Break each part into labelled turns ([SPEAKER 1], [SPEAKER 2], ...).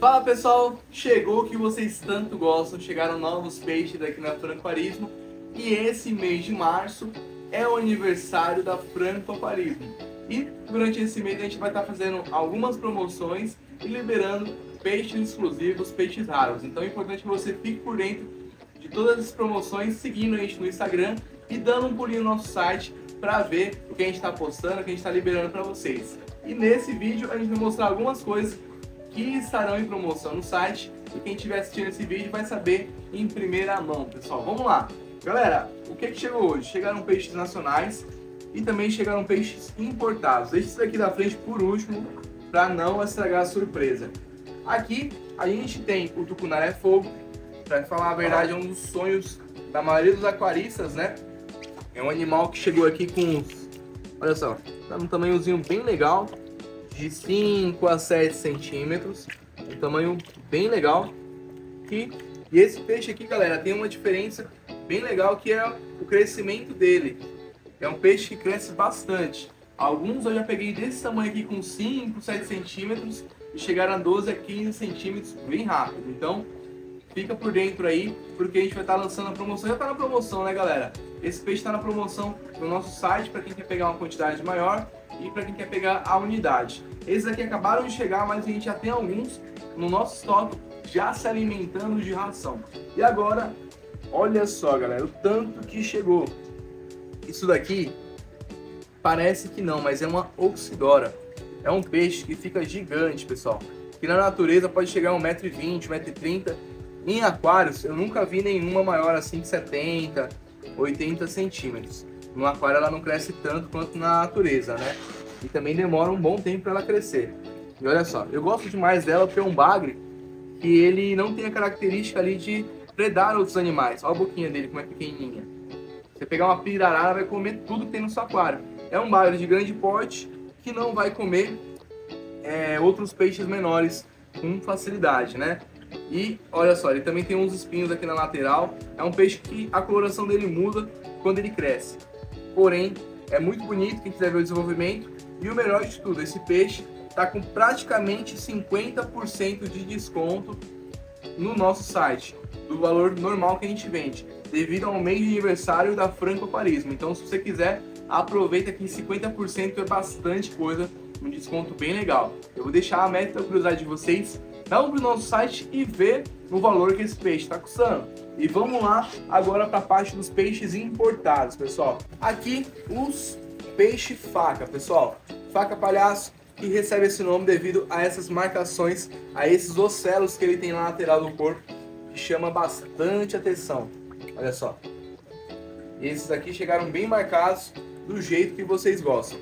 [SPEAKER 1] Fala pessoal, chegou o que vocês tanto gostam, chegaram novos peixes aqui na Franco Aquarismo e esse mês de março é o aniversário da Franco Aquarismo. E durante esse mês a gente vai estar fazendo algumas promoções e liberando peixes exclusivos, peixes raros. Então é importante que você fique por dentro de todas as promoções, seguindo a gente no Instagram e dando um pulinho no nosso site para ver o que a gente está postando, o que a gente está liberando para vocês. E nesse vídeo a gente vai mostrar algumas coisas que estarão em promoção no site e quem estiver assistindo esse vídeo vai saber em primeira mão, pessoal. Vamos lá! Galera, o que chegou hoje? Chegaram peixes nacionais e também chegaram peixes importados. Deixa isso aqui da frente por último para não estragar a surpresa. Aqui a gente tem o tucunaré fogo, para falar a verdade é um dos sonhos da maioria dos aquaristas, né? É um animal que chegou aqui com, olha só, tá num tamanhozinho bem legal, de 5 a 7 centímetros, um tamanho bem legal. E esse peixe aqui, galera, tem uma diferença bem legal que é o crescimento dele. É um peixe que cresce bastante. Alguns eu já peguei desse tamanho aqui com 5, 7 centímetros e chegaram a 12 a 15 centímetros bem rápido. Então, fica por dentro aí, porque a gente vai estar lançando a promoção. Já está na promoção, né, galera? Esse peixe está na promoção no nosso site para quem quer pegar uma quantidade maior e para quem quer pegar a unidade. Esses aqui acabaram de chegar, mas a gente já tem alguns no nosso estoque já se alimentando de ração. E agora, olha só, galera, o tanto que chegou. Isso daqui parece que não, mas é uma oxidora. É um peixe que fica gigante, pessoal. Que na natureza pode chegar a 1,20 m, 1,30 m. Em aquários, eu nunca vi nenhuma maior assim de 70, 80 centímetros. No aquário ela não cresce tanto quanto na natureza, né? E também demora um bom tempo para ela crescer. E olha só, eu gosto demais dela porque é um bagre que ele não tem a característica ali de predar outros animais. Olha a boquinha dele como é pequenininha. Você pegar uma pirarara, vai comer tudo que tem no seu aquário. É um bagre de grande porte que não vai comer outros peixes menores com facilidade, né? E olha só, ele também tem uns espinhos aqui na lateral. É um peixe que a coloração dele muda quando ele cresce. Porém, é muito bonito, quem quiser ver o desenvolvimento. E o melhor de tudo, esse peixe está com praticamente 50% de desconto no nosso site, do valor normal que a gente vende, devido ao mês de aniversário da Franco Aquarismo. Então, se você quiser, aproveita que 50% é bastante coisa, um desconto bem legal. Eu vou deixar a meta da curiosidade de vocês, vão para o nosso site e ver o valor que esse peixe está custando. E vamos lá agora para a parte dos peixes importados, pessoal. Aqui os peixe faca, pessoal. Faca palhaço, que recebe esse nome devido a essas marcações, a esses ocelos que ele tem na lateral do corpo, que chama bastante atenção. Olha só. Esses aqui chegaram bem marcados do jeito que vocês gostam.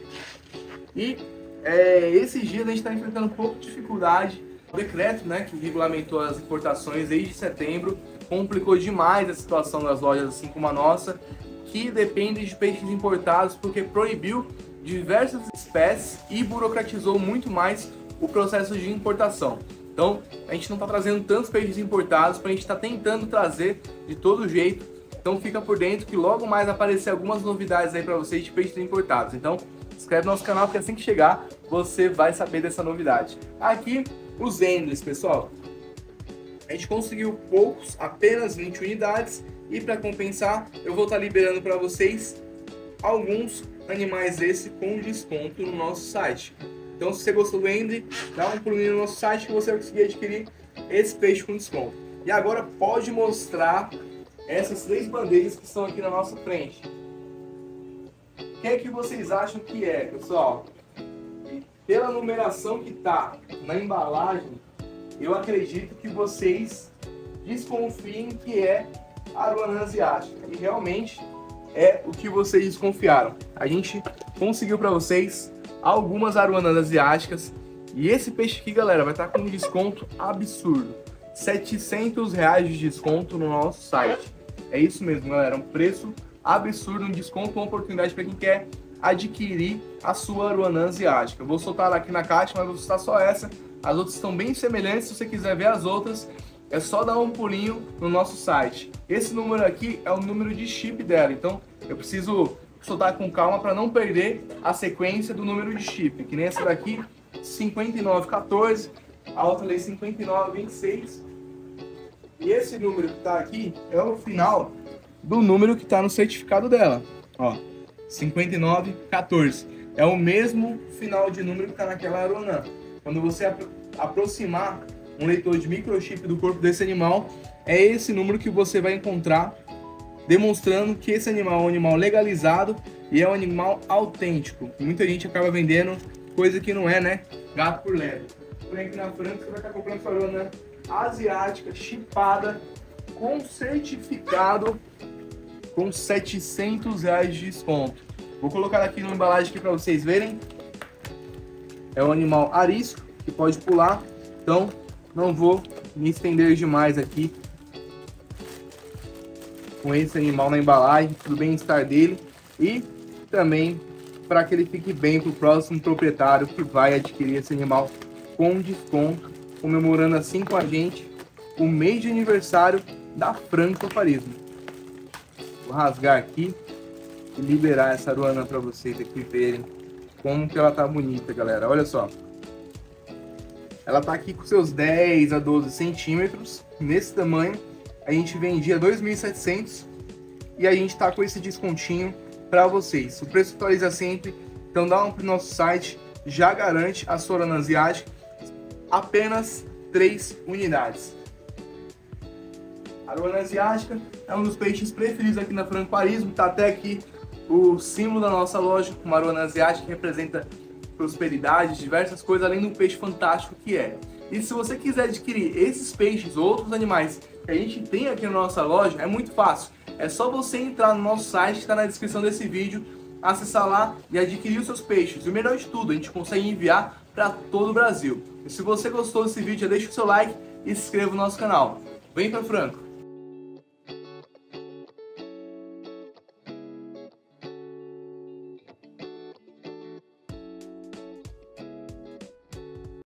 [SPEAKER 1] E esses dias a gente está enfrentando um pouco de dificuldade. O decreto, né, que regulamentou as importações desde setembro complicou demais a situação das lojas assim como a nossa, que depende de peixes importados, porque proibiu diversas espécies e burocratizou muito mais o processo de importação. Então, a gente não está trazendo tantos peixes importados, a gente está tentando trazer de todo jeito. Então, fica por dentro que logo mais aparecer algumas novidades aí para vocês de peixes importados. Então, se inscreve no nosso canal, porque assim que chegar, você vai saber dessa novidade. Aqui, os endless, pessoal. A gente conseguiu poucos, apenas 20 unidades. E para compensar, eu vou estar liberando para vocês alguns animais esse com desconto no nosso site. Então, se você gostou do Endre, dá um pulinho no nosso site que você vai conseguir adquirir esse peixe com desconto. E agora pode mostrar essas 3 bandejas que estão aqui na nossa frente. O que é que vocês acham que é, pessoal? Pela numeração que está na embalagem, eu acredito que vocês desconfiem que é aruanã asiática. E realmente é o que vocês desconfiaram. A gente conseguiu para vocês algumas aruanãs asiáticas. E esse peixe aqui, galera, vai estar com um desconto absurdo. R$700 de desconto no nosso site. É isso mesmo, galera. Um preço absurdo, um desconto, uma oportunidade para quem quer adquirir a sua aruanã asiática. Eu vou soltar ela aqui na caixa, mas vou soltar só essa. As outras estão bem semelhantes. Se você quiser ver as outras, é só dar um pulinho no nosso site. Esse número aqui é o número de chip dela, então eu preciso soltar com calma para não perder a sequência do número de chip, que nem essa daqui, 5914, a outra lei 5926. E esse número que está aqui é o final do número que está no certificado dela. Ó, 5914. É o mesmo final de número que está naquela aeronave. Quando você aproximar um leitor de microchip do corpo desse animal, é esse número que você vai encontrar, demonstrando que esse animal é um animal legalizado e é um animal autêntico. Muita gente acaba vendendo coisa que não é, né? Gato por lebre. Porém, aqui na França você vai estar comprando sua aeronave asiática, chipada, com certificado, com R$700 de desconto. Vou colocar aqui na embalagem aqui para vocês verem. É um animal arisco que pode pular, então não vou me estender demais aqui com esse animal na embalagem, pro bem-estar dele e também para que ele fique bem para o próximo proprietário que vai adquirir esse animal com desconto, comemorando assim com a gente o mês de aniversário da Franco-Aquarismo. Vou rasgar aqui e liberar essa aruana para vocês aqui verem como que ela tá bonita, galera. Olha só. Ela tá aqui com seus 10 a 12 centímetros, nesse tamanho. A gente vendia 2.700 e a gente tá com esse descontinho para vocês. O preço atualiza sempre, então dá um pro nosso site, já garante a sua aruana asiática, apenas 3 unidades. A aruana asiática é um dos peixes preferidos aqui na Franco-Aquarismo, tá até aqui o símbolo da nossa loja, uma aruana asiática que representa prosperidade, diversas coisas, além do peixe fantástico que é. E se você quiser adquirir esses peixes ou outros animais que a gente tem aqui na nossa loja, é muito fácil. É só você entrar no nosso site, que está na descrição desse vídeo, acessar lá e adquirir os seus peixes. E o melhor de tudo, a gente consegue enviar para todo o Brasil. E se você gostou desse vídeo, já deixa o seu like e se inscreva no nosso canal. Vem pra Franco!